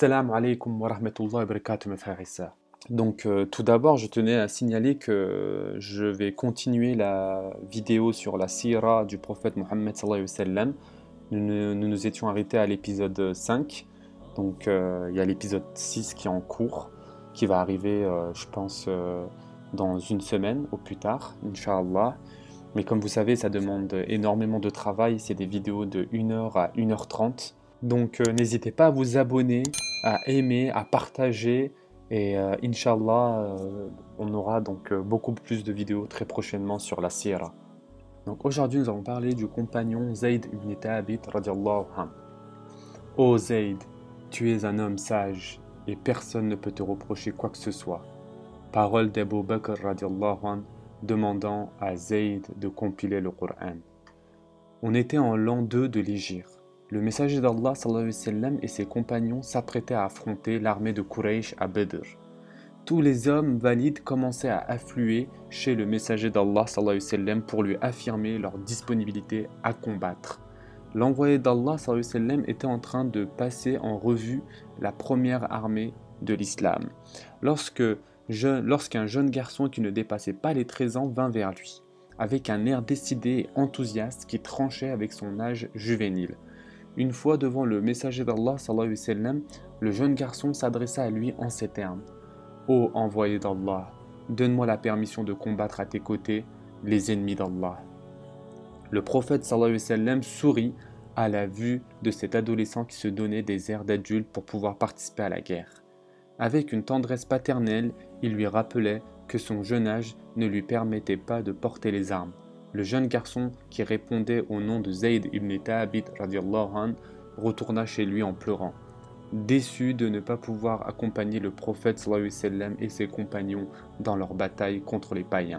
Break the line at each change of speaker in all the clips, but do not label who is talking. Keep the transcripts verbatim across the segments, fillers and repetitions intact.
Assalamu alaikum wa rahmatullahi wa barakatuh mes frères et sœurs. Donc euh, tout d'abord je tenais à signaler que je vais continuer la vidéo sur la sira du prophète Mohammed sallallahu alayhi wa sallam. Nous, nous nous nous étions arrêtés à l'épisode cinq, donc euh, il y a l'épisode six qui est en cours, qui va arriver euh, je pense euh, dans une semaine au plus tard, Inch'Allah. Mais comme vous savez ça demande énormément de travail, c'est des vidéos de une heure à une heure trente. Donc euh, n'hésitez pas à vous abonner, à aimer, à partager et euh, Inch'Allah euh, on aura donc euh, beaucoup plus de vidéos très prochainement sur la sira. Donc aujourd'hui nous allons parler du compagnon Zayd ibn Thabit radiallahu anhu. Ô Zayd, tu es un homme sage et personne ne peut te reprocher quoi que ce soit. Parole d'Abu Bakr radiallahu anhu demandant à Zayd de compiler le Coran. On était en l'an deux de l'Hégire. Le messager d'Allah sallallahu alayhi wa sallam et ses compagnons s'apprêtaient à affronter l'armée de Quraysh à Badr. Tous les hommes valides commençaient à affluer chez le messager d'Allah sallallahu alayhi wa sallam pour lui affirmer leur disponibilité à combattre. L'envoyé d'Allah sallallahu alayhi wa sallam était en train de passer en revue la première armée de l'islam, lorsque je, lorsqu'un jeune garçon qui ne dépassait pas les treize ans vint vers lui, avec un air décidé et enthousiaste qui tranchait avec son âge juvénile. Une fois devant le messager d'Allah sallallahu alayhi wa sallam, le jeune garçon s'adressa à lui en ces termes. « Ô envoyé d'Allah, donne-moi la permission de combattre à tes côtés les ennemis d'Allah. » Le prophète sallallahu alayhi wa sallam sourit à la vue de cet adolescent qui se donnait des airs d'adulte pour pouvoir participer à la guerre. Avec une tendresse paternelle, il lui rappelait que son jeune âge ne lui permettait pas de porter les armes. Le jeune garçon qui répondait au nom de Zayd ibn Thabit radiallahu anhu retourna chez lui en pleurant, déçu de ne pas pouvoir accompagner le prophète sallallahu alayhi wa sallam et ses compagnons dans leur bataille contre les païens.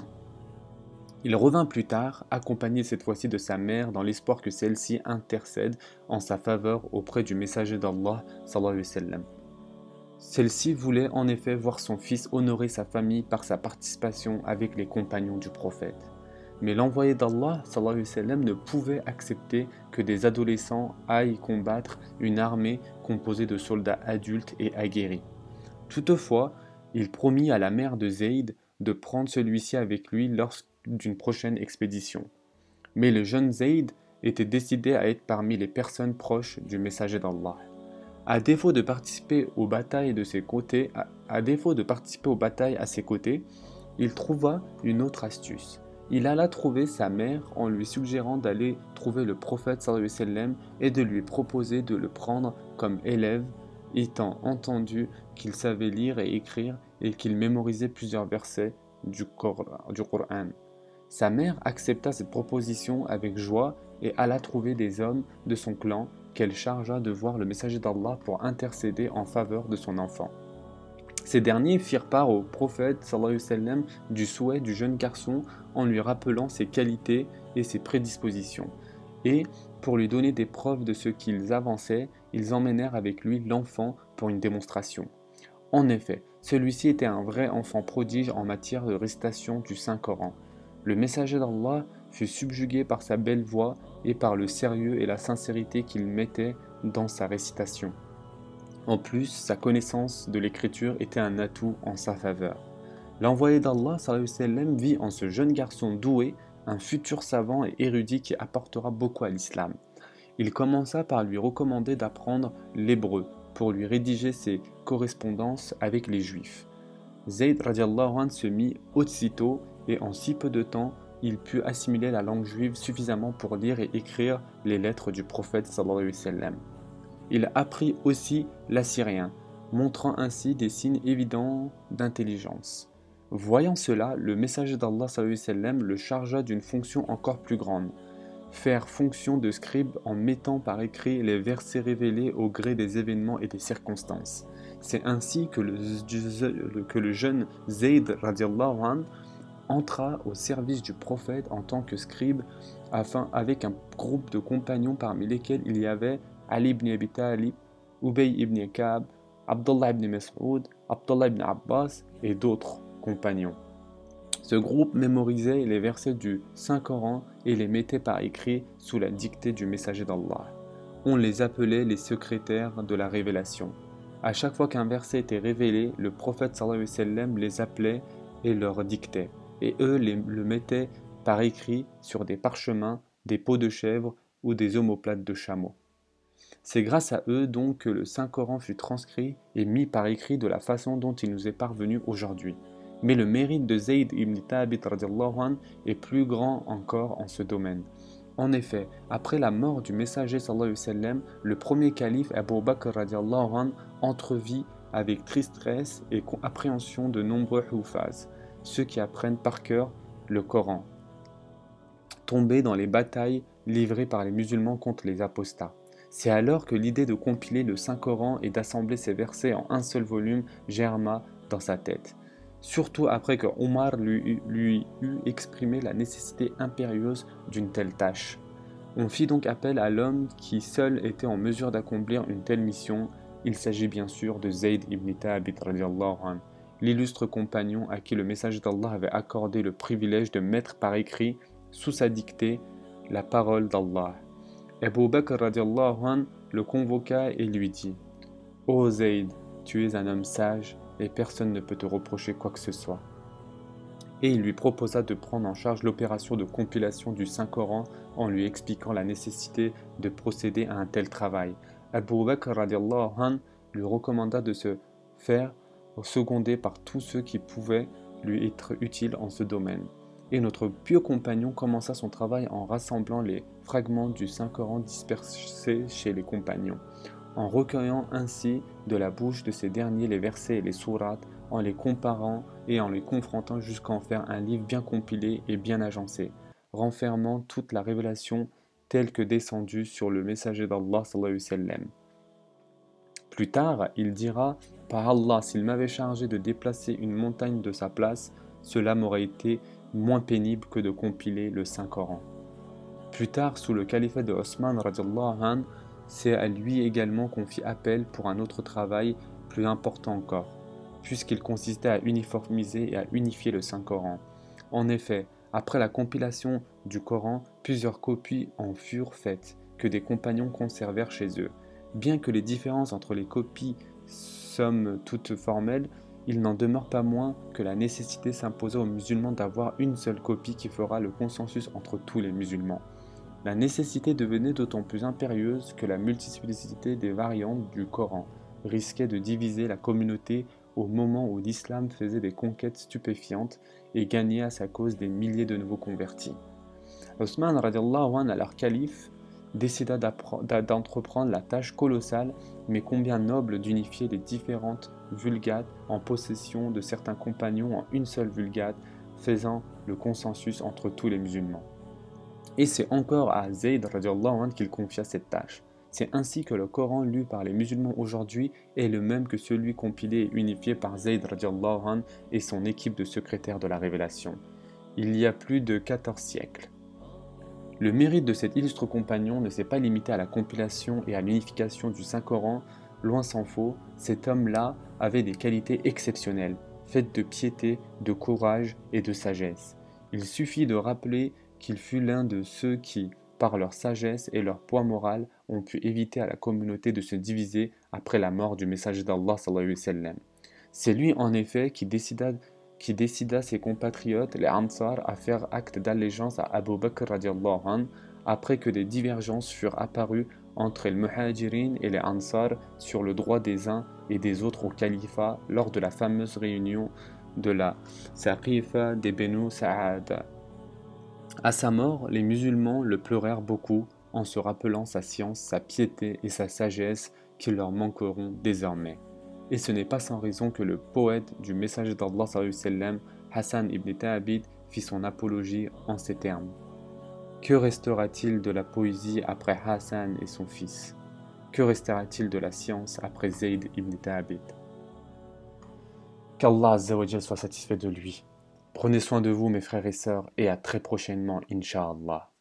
Il revint plus tard, accompagné cette fois-ci de sa mère dans l'espoir que celle-ci intercède en sa faveur auprès du messager d'Allah sallallahu alayhi wa sallam. Celle-ci voulait en effet voir son fils honorer sa famille par sa participation avec les compagnons du prophète. Mais l'envoyé d'Allah sallallahu alayhi wa sallam ne pouvait accepter que des adolescents aillent combattre une armée composée de soldats adultes et aguerris. Toutefois, il promit à la mère de Zayd de prendre celui-ci avec lui lors d'une prochaine expédition. Mais le jeune Zayd était décidé à être parmi les personnes proches du messager d'Allah. À défaut de participer aux batailles de ses côtés, à, à défaut de participer aux batailles à ses côtés, il trouva une autre astuce. Il alla trouver sa mère en lui suggérant d'aller trouver le prophète sallallahu alayhi wa sallam et de lui proposer de le prendre comme élève, étant entendu qu'il savait lire et écrire et qu'il mémorisait plusieurs versets du Coran. Sa mère accepta cette proposition avec joie et alla trouver des hommes de son clan qu'elle chargea de voir le messager d'Allah pour intercéder en faveur de son enfant. Ces derniers firent part au prophète sallallahu alayhi wa sallam du souhait du jeune garçon en lui rappelant ses qualités et ses prédispositions. Et, pour lui donner des preuves de ce qu'ils avançaient, ils emmenèrent avec lui l'enfant pour une démonstration. En effet, celui-ci était un vrai enfant prodige en matière de récitation du Saint-Coran. Le messager d'Allah fut subjugué par sa belle voix et par le sérieux et la sincérité qu'il mettait dans sa récitation. En plus, sa connaissance de l'écriture était un atout en sa faveur. L'envoyé d'Allah sallallahu alayhi wa sallam vit en ce jeune garçon doué un futur savant et érudit qui apportera beaucoup à l'islam. Il commença par lui recommander d'apprendre l'hébreu pour lui rédiger ses correspondances avec les juifs. Zayd radiallahu anhu se mit aussitôt et en si peu de temps, il put assimiler la langue juive suffisamment pour lire et écrire les lettres du prophète sallallahu alayhi wa sallam. Il apprit aussi l'assyrien, montrant ainsi des signes évidents d'intelligence. Voyant cela, le messager d'Allah sallallahu alayhi wa sallam le chargea d'une fonction encore plus grande, faire fonction de scribe en mettant par écrit les versets révélés au gré des événements et des circonstances. C'est ainsi que le, que le jeune Zayd radiallahu anhu entra au service du prophète en tant que scribe afin, avec un groupe de compagnons parmi lesquels il y avait Ali ibn Abi Talib, Ubay ibn Ka'b, Abdullah ibn Mas'ud, Abdullah ibn Abbas et d'autres compagnons. Ce groupe mémorisait les versets du Saint-Coran et les mettait par écrit sous la dictée du messager d'Allah. On les appelait les secrétaires de la révélation. À chaque fois qu'un verset était révélé, le prophète sallallahu alayhi wa sallam les appelait et leur dictait, et eux les, le mettaient par écrit sur des parchemins, des peaux de chèvre ou des omoplates de chameau. C'est grâce à eux donc que le Saint-Coran fut transcrit et mis par écrit de la façon dont il nous est parvenu aujourd'hui. Mais le mérite de Zayd ibn Thabit radiallahu anh est plus grand encore en ce domaine. En effet, après la mort du messager sallallahu alayhi wa sallam, le premier calife Abu Bakr radiallahu anh entrevit avec tristesse et appréhension de nombreux hufaz, ceux qui apprennent par cœur le Coran, tombés dans les batailles livrées par les musulmans contre les apostats. C'est alors que l'idée de compiler le Saint-Coran et d'assembler ces versets en un seul volume germa dans sa tête. Surtout après que Omar lui, lui eut exprimé la nécessité impérieuse d'une telle tâche. On fit donc appel à l'homme qui seul était en mesure d'accomplir une telle mission. Il s'agit bien sûr de Zayd ibn Thabit radiallahu anh, l'illustre compagnon à qui le messager d'Allah avait accordé le privilège de mettre par écrit, sous sa dictée, la parole d'Allah. Abu Bakr radiallahu anh le convoqua et lui dit « Ô Zayd, tu es un homme sage et personne ne peut te reprocher quoi que ce soit. » Et il lui proposa de prendre en charge l'opération de compilation du Saint-Coran en lui expliquant la nécessité de procéder à un tel travail. Abu Bakr radiallahu anh lui recommanda de se faire seconder par tous ceux qui pouvaient lui être utiles en ce domaine. Et notre pieux compagnon commença son travail en rassemblant les fragments du Saint-Coran dispersés chez les compagnons, en recueillant ainsi de la bouche de ces derniers les versets et les sourates, en les comparant et en les confrontant jusqu'à en faire un livre bien compilé et bien agencé, renfermant toute la révélation telle que descendue sur le messager d'Allah sallallahu alayhi wa sallam. Plus tard, il dira « Par Allah, s'il m'avait chargé de déplacer une montagne de sa place, cela m'aurait été moins pénible que de compiler le Saint-Coran. » Plus tard, sous le califat de Osman radiallahu anh, c'est à lui également qu'on fit appel pour un autre travail plus important encore, puisqu'il consistait à uniformiser et à unifier le Saint-Coran. En effet, après la compilation du Coran, plusieurs copies en furent faites, que des compagnons conservèrent chez eux. Bien que les différences entre les copies soient toutes formelles, il n'en demeure pas moins que la nécessité s'imposa aux musulmans d'avoir une seule copie qui fera le consensus entre tous les musulmans. La nécessité devenait d'autant plus impérieuse que la multiplicité des variantes du Coran risquait de diviser la communauté au moment où l'islam faisait des conquêtes stupéfiantes et gagnait à sa cause des milliers de nouveaux convertis. Osman radiallahu anh, alors calife, décida d'entreprendre la tâche colossale mais combien noble d'unifier les différentes vulgates en possession de certains compagnons en une seule vulgate, faisant le consensus entre tous les musulmans. Et c'est encore à Zayd radiallahu anh qu'il confia cette tâche. C'est ainsi que le Coran lu par les musulmans aujourd'hui est le même que celui compilé et unifié par Zayd radiallahu anh et son équipe de secrétaires de la révélation, il y a plus de quatorze siècles. Le mérite de cet illustre compagnon ne s'est pas limité à la compilation et à l'unification du Saint-Coran, loin s'en faut, cet homme-là avait des qualités exceptionnelles, faites de piété, de courage et de sagesse. Il suffit de rappeler qu'il fut l'un de ceux qui, par leur sagesse et leur poids moral, ont pu éviter à la communauté de se diviser après la mort du messager d'Allah sallallahu alayhi wa sallam. C'est lui en effet qui décida qui décida ses compatriotes, les Ansar, à faire acte d'allégeance à Abu Bakr radiallahu anh, après que des divergences furent apparues entre les Muhajirin et les Ansar sur le droit des uns et des autres au califat lors de la fameuse réunion de la Saqifa des Benu Sa'ada. À sa mort, les musulmans le pleurèrent beaucoup en se rappelant sa science, sa piété et sa sagesse qui leur manqueront désormais. Et ce n'est pas sans raison que le poète du messager d'Allah sallallahu alayhi wa sallam, Hassan ibn Thabit, fit son apologie en ces termes. Que restera-t-il de la poésie après Hassan et son fils? Que restera-t-il de la science après Zayd ibn Thabit? Qu'Allah Azza wa Jal soit satisfait de lui. Prenez soin de vous mes frères et sœurs et à très prochainement, Inch'Allah.